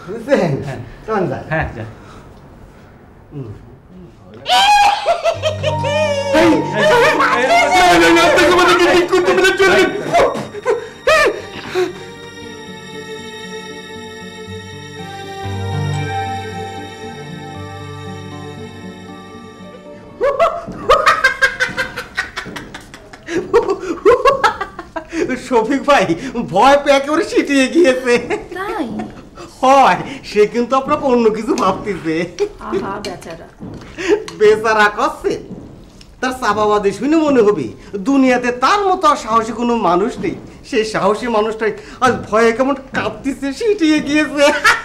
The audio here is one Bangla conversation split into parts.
বুঝছেন? চল যাই। হ্যাঁ যা। শফিক ভাই ভয় পেয়ে একেবারে সিটিয়ে গিয়েছে। তাই হয়, সে কিন্তু আপনাকে অন্য কিছু ভাবতেছে। আহা বেচারা। বেচারা করছে, তার চাপাবাদী শুনে মনে হবে দুনিয়াতে তার মতো আর সাহসী কোনো মানুষ নেই। সেই সাহসী মানুষটাই আজ ভয়ে কেমন কাঁপতেছে, সিটিয়ে গিয়েছে।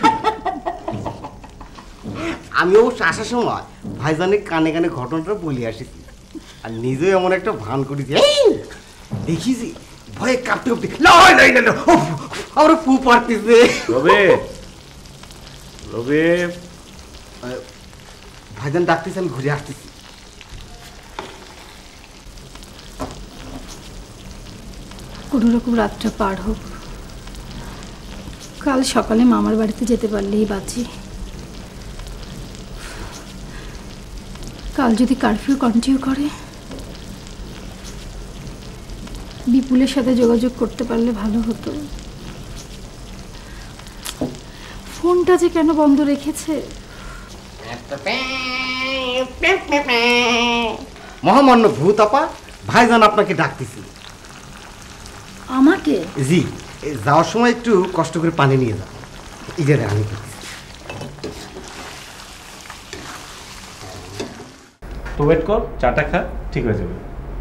আমি অবশ্য আসার সময় ভাইজানের কানে কানে ঘটনাটা বলে আসিছি, আর নিজেও এমন একটা ভান করেছি। দেখিছি ভয়ে কাঁপতে কাঁপতে আমরা ফু পারতেছে। ভাইজান ডাকতেছে, আমি ঘুরে আসতেছি। কোনো রকম রাতটা পার হোক, কাল সকালে মামার বাড়িতে যেতে পারলেই বাঁচি। কাল যদি কারফিউ কন্টিনিউ করে, বিপুলের সাথে যোগাযোগ করতে পারলে ভালো হতো। ফোনটা যে কেন বন্ধ রেখেছে। মহামান্য ভূত আপা, ভাইজান আপনাকে ডাকতেছি। আমাকে? জি, যাওয়ার সময় একটু কষ্ট করে পানি নিয়ে যাও। এই যে আমি তো ওয়েট কর, চাটা খা, ঠিক হয়ে যাবে।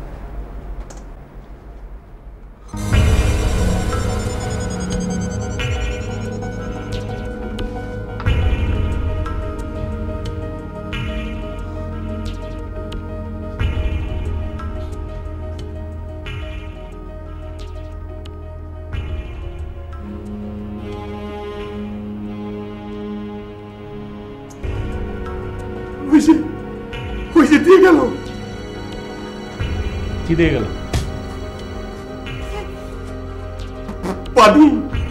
দিয়ে গেল। কি দিয়ে গেল? পানি।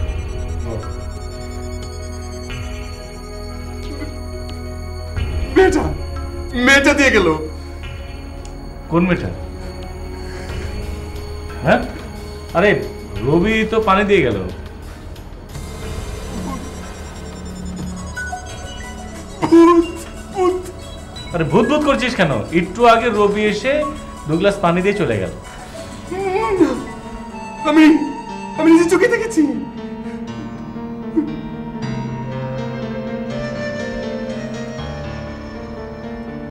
মেয়েটা দিয়ে গেল। কোন মেয়েটা? হ্যাঁ, আরে রবি তো পানি দিয়ে গেল। আরে ভূত ভূত করছিস কেন? একটু আগে রবি এসে 2 গ্লাস পানি দিয়ে চলে গেল। আমি নিজে চোখে দেখেছি।